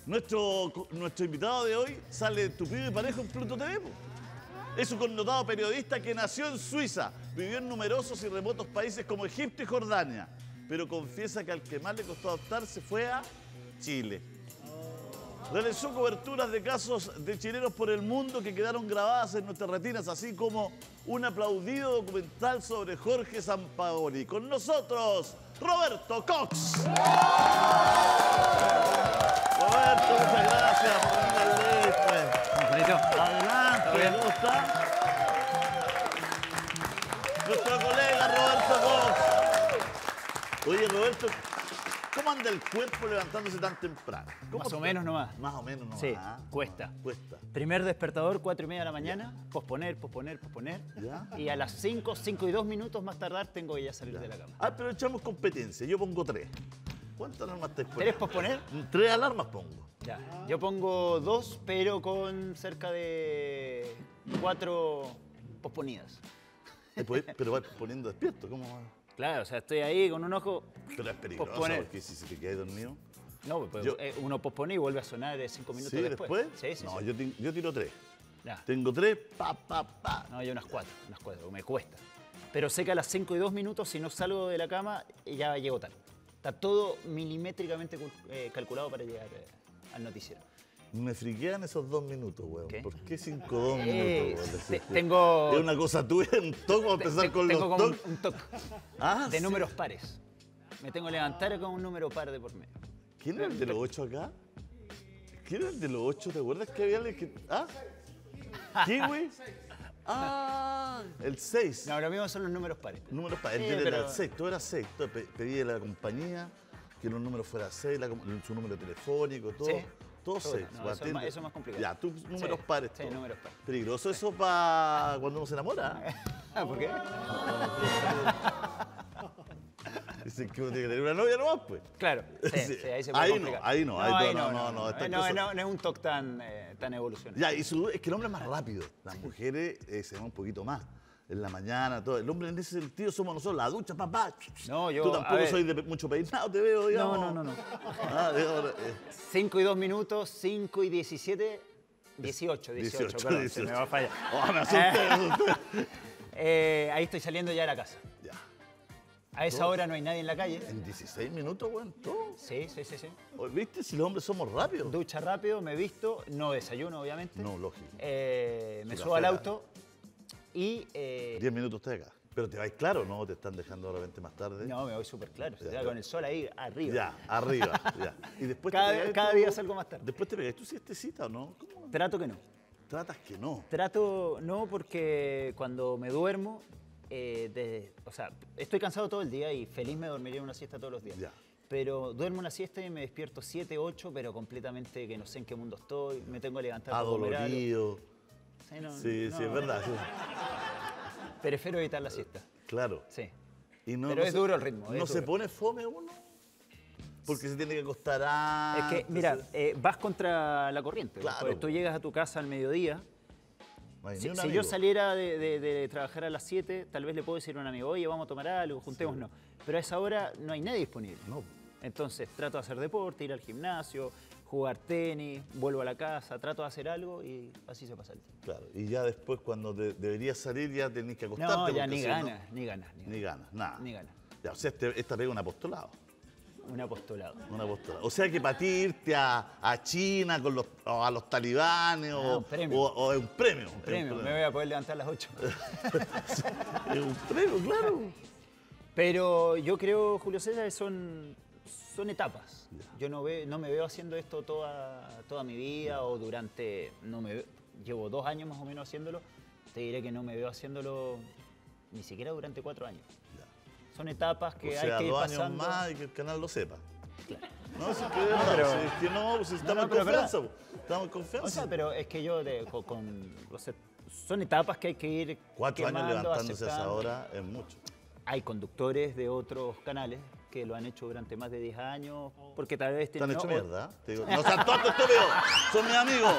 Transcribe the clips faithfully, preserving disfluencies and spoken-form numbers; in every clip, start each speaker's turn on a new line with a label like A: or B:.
A: Nuestro, nuestro invitado de hoy sale tupido y parejo en Pluto T V. Po. Es un connotado periodista que nació en Suiza, vivió en numerosos y remotos países como Egipto y Jordania, pero confiesa que al que más le costó adaptarse fue a Chile. Realizó coberturas de casos de chilenos por el mundo que quedaron grabadas en nuestras retinas, así como un aplaudido documental sobre Jorge Sampaoli. Con nosotros, Roberto Cox. Roberto, muchas gracias por venir al este. Adelante, ¿cómo está? Nuestro colega Roberto Cox. Oye, Roberto, ¿cómo anda el cuerpo levantándose tan temprano?
B: Más
A: está?
B: o menos nomás.
A: Más o menos nomás.
B: Sí,
A: ah,
B: cuesta.
A: Cuesta.
B: Primer despertador, cuatro y media de la mañana, ya. posponer, posponer, posponer.
A: ¿Ya?
B: Y a las cinco, cinco y dos minutos más tardar tengo que ya salir
A: Ya.
B: de la cama.
A: Ah, pero echamos competencia. Yo pongo tres. ¿Cuántas alarmas te pones?
B: ¿Querés posponer?
A: Tres alarmas pongo.
B: Ya. Yo pongo dos, pero con cerca de cuatro posponidas.
A: Después, pero vas poniendo despierto, ¿cómo va?
B: Claro, o sea, estoy ahí con un ojo.
A: Pero es peligroso,
B: posponer.
A: porque si se te quedas dormido...
B: No, pues
A: Yo-
B: eh, uno pospone y vuelve a sonar eh, cinco minutos
A: ¿Sí,
B: después.
A: después?
B: Sí, sí,
A: No,
B: sí.
A: Yo, ti- yo tiro tres.
B: Ya.
A: Tengo tres, pa, pa, pa.
B: No, yo unas cuatro, unas cuatro, me cuesta. Pero sé que a las cinco y dos minutos, si no salgo de la cama, ya llego tarde. Está todo milimétricamente cul- eh, calculado para llegar eh, al noticiero.
A: Me friquean esos dos minutos, weón.
B: ¿Qué?
A: ¿Por qué cinco o dos
B: Eh,
A: minutos, weón?
B: te-
A: Decís,
B: tengo-
A: Es una cosa tuya, un toque, vamos a empezar
B: Te-
A: con
B: tengo
A: los
B: como un,
A: toques.
B: un toque
A: Ah,
B: de
A: sí.
B: números pares. Me tengo que levantar con un número par de por medio.
A: ¿Quién era el de los ocho acá? ¿Quién era el de los ocho? ¿Te acuerdas que había alguien que... ¿Ah? ¿Qué, güey? Ah, el seis.
B: No, lo mismo son los números pares.
A: Números para... El
B: Sí,
A: de
B: pero-
A: el seis, todo era seis. Todo, pe- pedí a la compañía que los números fueran seis, la com- su número telefónico, todo.
B: Sí.
A: Todo
B: Todo,
A: seis.
B: no,
A: Pues
B: eso es más-
A: atiende-
B: eso es más complicado.
A: Ya, tú números
B: Sí,
A: pares.
B: sí,
A: todo.
B: números pares.
A: Peligroso eso para cuando uno se enamora.
B: Ah, ¿por qué?
A: Dicen que uno tiene que tener una novia nomás, pues.
B: Claro, sí,
A: Sí.
B: sí, ahí se puede
A: Ahí no,
B: complicar.
A: ahí no, ahí no, no, no, estas
B: no,
A: cosas-
B: no, no es un toque tan, eh, tan evolucionado.
A: Ya, y su- es que el hombre es más rápido. Las mujeres eh, se van un poquito más. En la mañana, todo. El hombre en ese sentido somos nosotros, la ducha, papá.
B: No, yo,
A: Tú
B: a
A: tampoco
B: ver.
A: sois de pe- mucho peinado, te veo, digamos.
B: No, no, no, no.
A: Ah, digamos, eh,
B: cinco y dos minutos, cinco y diecisiete, dieciocho, dieciocho,
A: dieciocho,
B: perdón, se me va a fallar.
A: Oh, me asusté, me asusté.
B: Eh, ahí estoy saliendo ya de la casa.
A: Ya.
B: A esa hora no hay nadie en la calle.
A: En dieciséis minutos, weón, todo.
B: Sí, sí, sí, sí.
A: ¿Viste? Si los hombres somos rápidos.
B: Ducha rápido, me visto, no desayuno, obviamente.
A: No, lógico.
B: Eh, me
A: Su
B: subo al
A: café,
B: auto y... eh,
A: Diez minutos usted acá. Pero te vais claro, ¿no? Te están dejando de repente más tarde.
B: no, me voy súper claro.
A: Ya,
B: ya
A: ya.
B: con el sol ahí arriba.
A: Ya, arriba, ya. Y después
B: Cada-
A: te pegáis
B: cada
A: tu-
B: día salgo más tarde.
A: Después te pegáis tu siestecita, ¿o no? ¿Cómo?
B: Trato que no.
A: Tratas que no.
B: Trato no porque cuando me duermo, eh, de- o sea, estoy cansado todo el día y feliz me dormiría una siesta todos los días.
A: Ya.
B: Pero duermo una siesta y me despierto siete, ocho, pero completamente que no sé en qué mundo estoy, me tengo que levantar para comer algo.
A: Adolorido.
B: Sí, no,
A: Sí,
B: no,
A: sí, es verdad. Sí.
B: Prefiero evitar la siesta,
A: Claro.
B: sí.
A: Y no,
B: Pero
A: no
B: es
A: se-
B: duro el ritmo, es
A: ¿No se
B: duro.
A: pone fome uno? Porque se tiene que acostar antes.
B: Es que, mira, eh, vas contra la corriente.
A: Claro.
B: Porque tú llegas a tu casa al mediodía.
A: No hay ni
B: Si,
A: un
B: si
A: amigo.
B: yo saliera de, de- de trabajar a las siete, tal vez le puedo decir a un amigo, oye, vamos a tomar algo, juntémonos. Pero a esa hora no hay nadie disponible.
A: No.
B: Entonces trato de hacer deporte, ir al gimnasio, jugar tenis, vuelvo a la casa, trato de hacer algo y así se pasa el tiempo.
A: Claro. Y ya después, cuando de- deberías salir, ya tenés que acostarte.
B: No, ya
A: porque
B: ni
A: si no-
B: ganas, ni ganas, ni
A: Ni
B: ganas.
A: ganas, nada.
B: Ni ganas.
A: Ya, o sea, este- esta pega un apostolado.
B: Un apostolado.
A: Un apostolado. O sea que para ti irte a, a China con los, o a los talibanes
B: Ah,
A: o,
B: un premio.
A: o- o es un premio.
B: Un premio, me voy a poder levantar a las ocho.
A: Es un premio, claro.
B: Pero yo creo, Julio César, que son, son etapas. Yo no, ve, no me veo haciendo esto toda, toda mi vida o durante... No me veo- llevo dos años más o menos haciéndolo. Te diré que no me veo haciéndolo ni siquiera durante cuatro años. Son etapas que
A: O
B: hay
A: sea,
B: que ir
A: dos años
B: pasando.
A: más y que el canal lo sepa. No, si es que, de verdad,
B: pero-
A: si es que no, pues si estamos
B: no,
A: en
B: pero es verdad.
A: confianza. pues. Estamos en confianza.
B: O sea, pero es que yo de- con, con- o sea, son etapas que hay que ir
A: Cuatro años
B: quemando,
A: levantándose a esa
B: aceptando.
A: hora es mucho.
B: Hay conductores de otros canales que lo han hecho durante más de diez años, porque tal vez
A: Te han
B: tienen-
A: hecho
B: no,
A: mierda. Te digo, no sean tontos, estúpidos. Son mis amigos.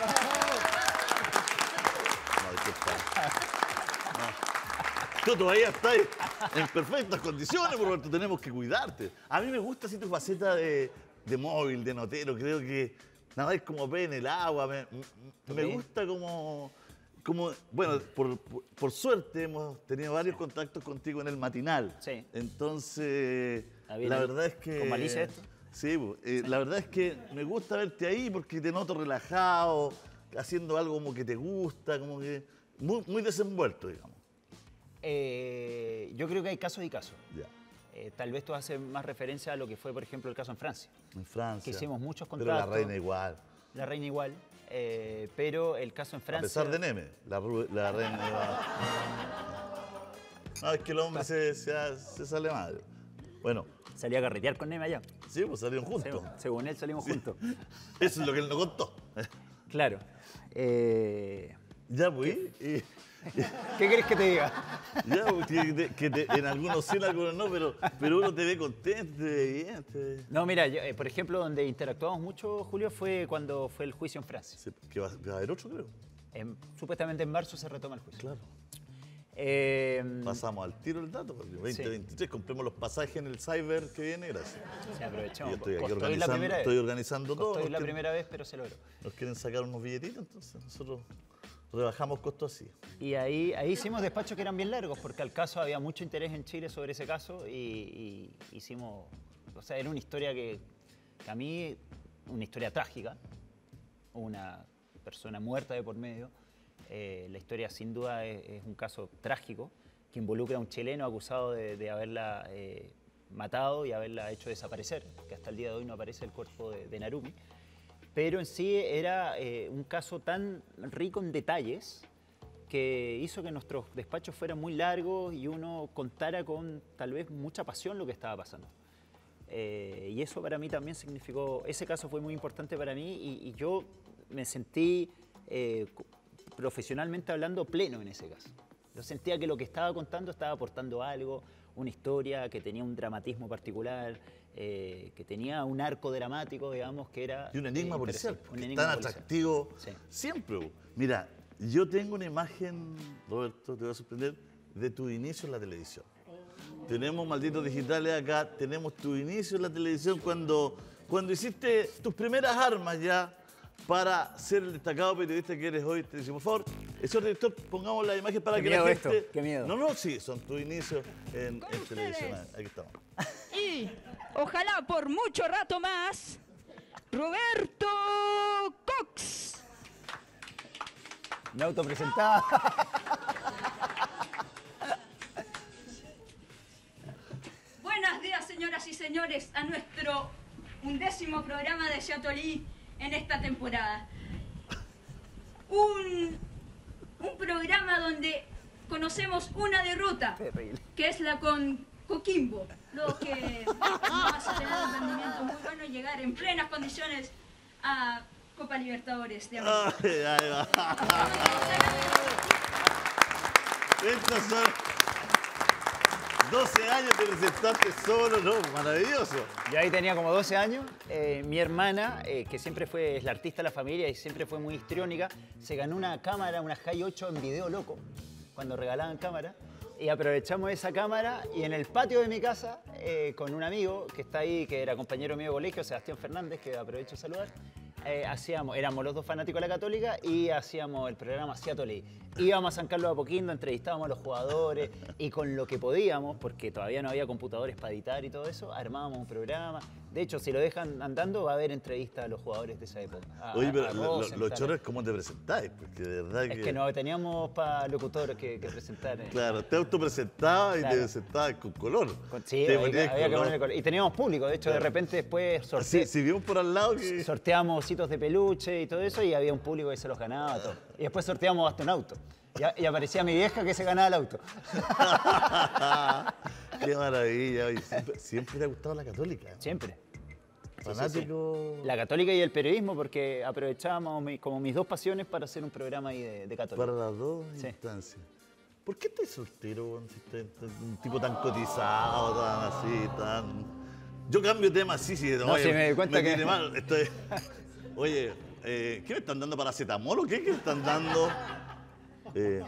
A: No, disculpa. No. Tú todavía estás en perfectas condiciones, por lo tanto tenemos que cuidarte. A mí me gusta así tu faceta de, de móvil, de notero. Creo que nadáis como pez en el agua. Me, me, me gusta como, como bueno, por, por, por suerte hemos tenido varios contactos contigo en el matinal.
B: Sí.
A: Entonces,
B: Ah, bien,
A: la verdad es que...
B: ¿con malicia esto?
A: Sí, pues, eh, la verdad es que me gusta verte ahí porque te noto relajado, haciendo algo como que te gusta, como que muy, muy desenvuelto, digamos.
B: Eh, yo creo que hay casos y casos.
A: Ya.
B: Eh, tal vez tú haces más referencia a lo que fue, por ejemplo, el caso en Francia.
A: En Francia.
B: Que hicimos muchos
A: Pero
B: contactos.
A: la reina igual.
B: La reina igual, eh, pero el caso en Francia...
A: A pesar de Neme, la, ru- la reina igual. No, es que el hombre se, se, se sale mal. Bueno,
B: Salí a carretear con Neme allá.
A: sí, pues salieron juntos.
B: Según él salimos juntos.
A: Eso es lo que él nos contó.
B: Claro. Eh,
A: Ya, pues. y-
B: ¿Qué querés que te diga?
A: Ya, pues, que, te- que te- en algunos sí, en algunos no, pero, pero uno te ve contento, te ve bien. te ve-
B: No, mira, yo, eh, por ejemplo, donde interactuamos mucho, Julio, fue cuando fue el juicio en Francia.
A: Sí, que va, que va a haber otro, creo.
B: En- supuestamente en marzo se retoma el juicio.
A: Claro.
B: Eh,
A: Pasamos al tiro el dato, porque veinte veintitrés compremos los pasajes en el cyber que viene, gracias.
B: sí, aprovechamos.
A: Y estoy aquí
B: Costó ir la
A: organizando,
B: primera vez.
A: estoy organizando todo.
B: Costó ir
A: Nos
B: la
A: quieren,
B: primera vez, pero se logró.
A: nos quieren sacar unos billetitos, entonces nosotros rebajamos costos así.
B: Y ahí, ahí hicimos despachos que eran bien largos, porque al caso había mucho interés en Chile sobre ese caso y, y hicimos, o sea, era una historia que, que a mí, una historia trágica, una persona muerta de por medio. Eh, la historia sin duda es, es un caso trágico que involucra a un chileno acusado de, de haberla eh, matado y haberla hecho desaparecer, que hasta el día de hoy no aparece el cuerpo de, de Narumi. Pero en sí era eh, un caso tan rico en detalles que hizo que nuestros despachos fueran muy largos y uno contara con tal vez mucha pasión lo que estaba pasando. Eh, y eso para mí también significó, ese caso fue muy importante para mí y, y yo me sentí, eh, profesionalmente hablando, pleno en ese caso. Yo sentía que lo que estaba contando estaba aportando algo, una historia que tenía un dramatismo particular, eh, que tenía un arco dramático, digamos, que era...
A: Y un enigma
B: eh,
A: policial,
B: interesante, un
A: porque es
B: enigma
A: tan
B: policial.
A: atractivo
B: Sí.
A: siempre. Mira, yo tengo una imagen, Roberto, te voy a sorprender, de tu inicio en la televisión. Tenemos Malditos Digitales acá, tenemos tu inicio en la televisión cuando, cuando hiciste tus primeras armas ya para ser el destacado periodista que eres hoy. Te decimos, por favor, señor director, pongamos la imagen para
B: Qué
A: que
B: miedo
A: la
B: esto,
A: gente...
B: qué miedo.
A: No, no, sí, son tus inicios en,
C: Con
A: en televisión.
C: ustedes.
A: Aquí estamos.
C: Y ojalá por mucho rato más, Roberto Cox.
B: Me autopresentaba.
C: Buenos días, señoras y señores, a nuestro undécimo programa de Seattle en esta temporada. Un, un programa donde conocemos una derrota,
B: Terrible.
C: que es la con Coquimbo. Lo que vamos a tener un rendimiento muy bueno y llegar en plenas condiciones a Copa Libertadores de América.
A: Ay, ay, va. Estos son doce años de presentarte solo, ¿no? Maravilloso.
B: Yo ahí tenía como doce años. Eh, mi hermana, eh, que siempre fue es la artista de la familia y siempre fue muy histriónica, se ganó una cámara, una Hi ocho en video loco, cuando regalaban cámara. Y aprovechamos esa cámara y en el patio de mi casa, eh, con un amigo que está ahí, que era compañero mío de colegio, Sebastián Fernández, que aprovecho de saludar, eh, hacíamos, éramos los dos fanáticos de la Católica y hacíamos el programa Seattle. Íbamos a San Carlos de Apoquindo, entrevistábamos a los jugadores y con lo que podíamos, porque todavía no había computadores para editar y todo eso, armábamos un programa. De hecho, si lo dejan andando, va a haber entrevistas a los jugadores de esa época. A-
A: Oye,
B: a-
A: pero
B: a
A: lo- lo-
B: Rosenthal.
A: los chorros, ¿cómo te presentáis? Porque de verdad que...
B: Es que no teníamos para locutores que, que presentar. eh.
A: Claro, te autopresentabas y
B: Claro.
A: te presentabas con color.
B: Con- Sí,
A: Te
B: había,
A: ponías
B: había que
A: color.
B: ponerle color. Y teníamos público, de hecho, de
A: Claro.
B: repente después
A: Sí,
B: sorte-
A: si vimos por al lado que...
B: sorteamos ositos de peluche y todo eso, y había un público que se los ganaba todo. Y después sorteamos hasta un auto. Y, a- y aparecía mi vieja que se ganaba el auto.
A: Qué maravilla. Oye, siempre, siempre te ha gustado la Católica.
B: Siempre. Sí, sí, sí.
A: Fanático...
B: La católica y el periodismo, porque aprovechábamos mi- como mis dos pasiones para hacer un programa ahí de, de católica.
A: Para las dos
B: Sí.
A: instancias. ¿Por qué estás soltero, weón? Si estás un tipo tan cotizado, tan así, tan... Yo cambio de tema así, sí.
B: No, sí, me di cuenta que-
A: tiene mal. Estoy... Oye, eh, ¿qué me están dando, paracetamol o qué? ¿Qué me están dando? Eh,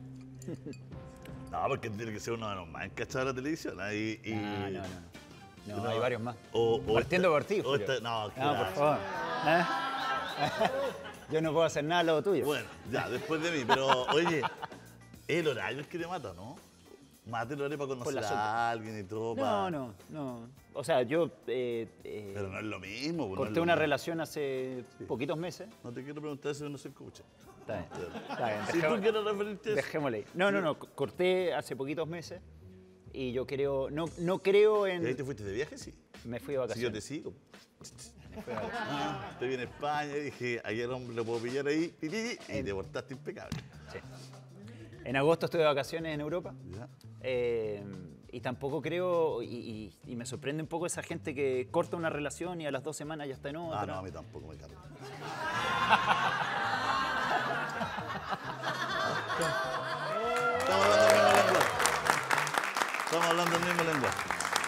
A: No, porque tiene que ser uno de los más encachados de la televisión. ¿eh? Y, y-
B: No, no, no. No,
A: No,
B: hay varios más.
A: o- o
B: Partiendo
A: esta-
B: por ti,
A: o
B: Julio.
A: esta- no,
B: No,
A: claro.
B: por favor. ¿Eh? Yo no puedo hacer nada a lo tuyo.
A: Bueno, ya, después de mí. Pero, oye, el horario es que te mata, ¿no? Mate el horario para conocer
B: la
A: a
B: sopa.
A: alguien y todo.
B: No,
A: pa-
B: no, no. O sea, yo eh, eh,
A: Pero no es lo mismo. pues, no es
B: corté
A: lo
B: una
A: mismo.
B: relación hace poquitos meses.
A: No te quiero preguntar si no se escucha.
B: Está bien, está bien.
A: Si tú
B: dejémosle-
A: quieres referirte a eso.
B: Dejémosle ahí. No, no, no. c- Corté hace poquitos meses y yo creo, no, no creo
A: ¿Y ahí te
B: en...
A: fuiste de viaje? Sí.
B: Me fui de
A: Si yo te
B: vacaciones.
A: sigo.
B: Me fui de vacaciones.
A: Ah, te vi en España y dije, ayer hombre lo puedo pillar ahí, pi, pi, pi, y te portaste impecable.
B: Sí. En agosto estuve de vacaciones en Europa.
A: ¿Ya?
B: eh, y tampoco creo, y, y- y me sorprende un poco esa gente que corta una relación y a las dos semanas ya está en otra.
A: Ah, no, a mí tampoco me carga. Estamos hablando el mismo lenguaje. Estamos hablando el mismo lenguaje.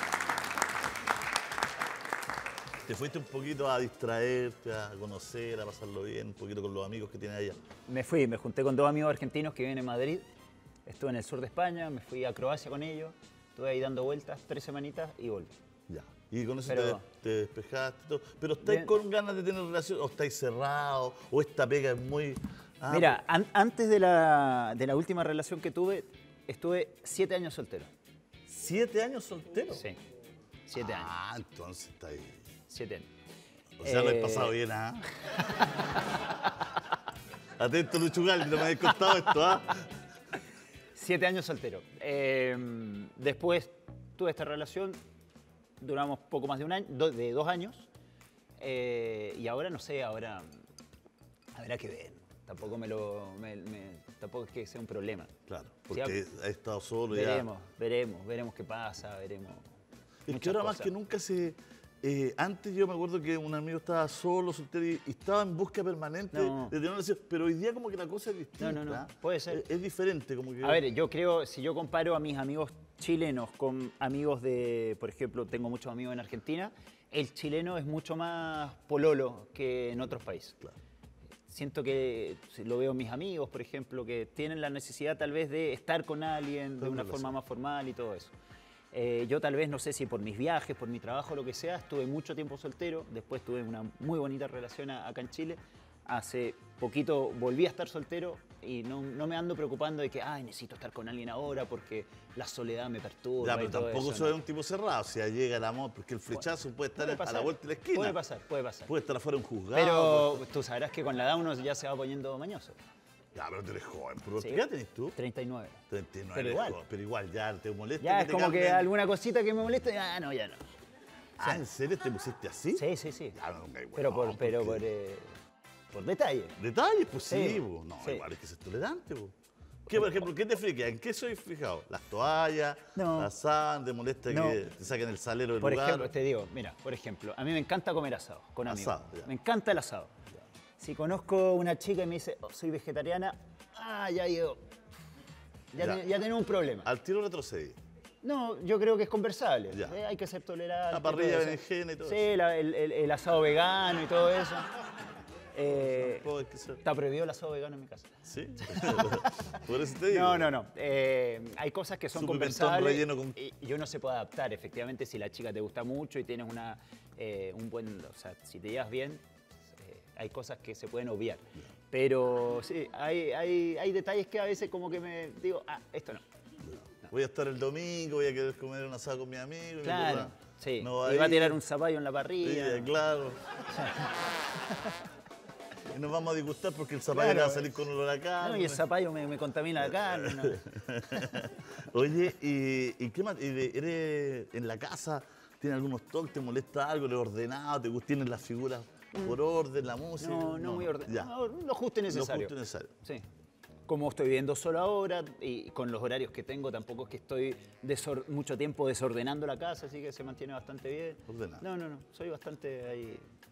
A: Te fuiste un poquito a distraerte, a conocer, a pasarlo bien, un poquito con los amigos que tienes allá.
B: Me fui, me junté con dos amigos argentinos que viven en Madrid. Estuve en el sur de España, me fui a Croacia con ellos. Estuve ahí dando vueltas tres semanitas y volví.
A: Ya. Y con eso
B: Pero-
A: te, te despejaste y todo. Pero ¿estáis
B: Bien.
A: con ganas de tener relación? ¿O estáis cerrados? ¿O esta pega es muy...? Ah,
B: Mira, an- antes de la, de la última relación que tuve, estuve siete años soltero.
A: ¿Siete años soltero?
B: Sí, siete años.
A: Ah, entonces está ahí.
B: Siete años.
A: O sea, lo he
B: Eh,
A: pasado bien, ¿ah? Atento, Luchugal, no me habéis contado esto, ¿ah?
B: Siete años soltero. Eh, después tuve esta relación, duramos poco más de un año, do- de dos años. Eh, y ahora no sé, ahora habrá que ver. Tampoco me lo, me- me- tampoco es que sea un problema.
A: Claro,
B: Sí,
A: porque ha estado solo ya.
B: Veremos, veremos, veremos qué pasa, veremos.
A: Es que
B: muchas
A: ahora más
B: cosas.
A: que nunca se... eh, antes yo me acuerdo que un amigo estaba solo, soltero, y, y estaba en busca permanente
B: No.
A: de tener una relación. Pero hoy día como que la cosa es distinta.
B: No, no, no, puede ser.
A: Es, es diferente, como que...
B: A ver, yo creo, si yo comparo a mis amigos chilenos con amigos de, por ejemplo, tengo muchos amigos en Argentina, el chileno es mucho más pololo que en otros países.
A: Claro.
B: Siento que si lo veo en mis amigos, por ejemplo, que tienen la necesidad tal vez de estar con alguien de
A: Con
B: una
A: relación.
B: forma más formal y todo eso. Eh, yo tal vez, no sé si por mis viajes, por mi trabajo, lo que sea, estuve mucho tiempo soltero, después tuve una muy bonita relación a- acá en Chile. Hace poquito volví a estar soltero y no, no me ando preocupando de que, ay, necesito estar con alguien ahora porque la soledad me perturba.
A: Ya,
B: y
A: pero
B: todo
A: tampoco
B: eso,
A: soy
B: ¿no?
A: un tipo cerrado. O sea, llega el amor, porque el flechazo puede estar
B: Puede
A: a la
B: pasar,
A: vuelta de la esquina.
B: Puede pasar, puede pasar.
A: Puede estar afuera de un juzgado.
B: Pero tú sabrás que con la edad uno ya se va poniendo mañoso.
A: puede- Ya, pero tú eres joven. Pero
B: Sí.
A: ¿qué edad tenés tú?
B: treinta y nueve.
A: treinta y nueve,
B: Pero
A: eres
B: igual.
A: joven, pero igual, ya te molesta.
B: Ya es
A: te
B: como que
A: cambien.
B: alguna cosita que me moleste, ah, no, ya no.
A: Ah, ¿en serio te pusiste así?
B: Sí, sí, sí.
A: Ya, no, no,
B: Pero por,
A: no,
B: pero
A: porque-
B: por, eh, por detalle.
A: Detalles, pues sí,
B: Sí,
A: po. No,
B: sí.
A: igual hay que ser tolerante, po. ¿Qué, por ejemplo, qué te friquea? ¿En qué soy fijado? ¿Las toallas?
B: No.
A: ¿Las sábanas? ¿Te molesta
B: No.
A: que te saquen el salero del
B: Por
A: lugar?
B: ejemplo, te digo, mira, por ejemplo, a mí me encanta comer asado con amigos.
A: Asado, ya.
B: Me encanta el asado. Si conozco una chica y me dice, oh, soy vegetariana, ah, ya digo, ya,
A: Ya.
B: ten- ya tenemos un problema.
A: Al tiro retrocedí.
B: No, yo creo que es conversable.
A: Ya.
B: Eh, hay que ser tolerante.
A: La parrilla,
B: todo eso.
A: berenjena y todo
B: Sí,
A: eso.
B: la- el, el- el asado vegano y todo eso. Eh,
A: Tampoco hay que ser-
B: está prohibido el asado vegano en mi casa.
A: ¿Sí? Por eso te digo.
B: No, no, no. Eh, hay cosas que son
A: Su pimentón
B: conversables
A: relleno con-
B: y y uno se puede adaptar. Efectivamente, si la chica te gusta mucho y tienes una, eh, un buen... O sea, si te llevas bien, eh, hay cosas que se pueden obviar. Pero sí, hay, hay, hay detalles que a veces como que me digo, ah, esto no.
A: Voy a estar el domingo, voy a querer comer un asado con mi amigo. y mi
B: Claro,
A: papá
B: sí.
A: no
B: y va a
A: ir.
B: tirar un zapallo en la
A: Sí,
B: parrilla.
A: claro. Y nos vamos a disgustar porque el zapallo
B: Claro.
A: va a salir con olor a carne.
B: No, y el zapallo me, me contamina la carne. ¿no?
A: Oye, ¿y, y qué más? ¿Y de- ¿Eres en la casa? ¿Tienes algunos toques? ¿Te molesta algo? ¿Eres ordenado? ¿Te gust- ¿Tienes las figuras por orden, la música?
B: Mm. No, no, muy
A: Ya.
B: ordenado. No, lo justo y necesario.
A: Lo justo y necesario.
B: Sí. Como estoy viviendo solo ahora y con los horarios que tengo, tampoco es que estoy desor- mucho tiempo desordenando la casa, así que se mantiene bastante bien.
A: Ordenado.
B: No, no, no. Soy bastante ahí.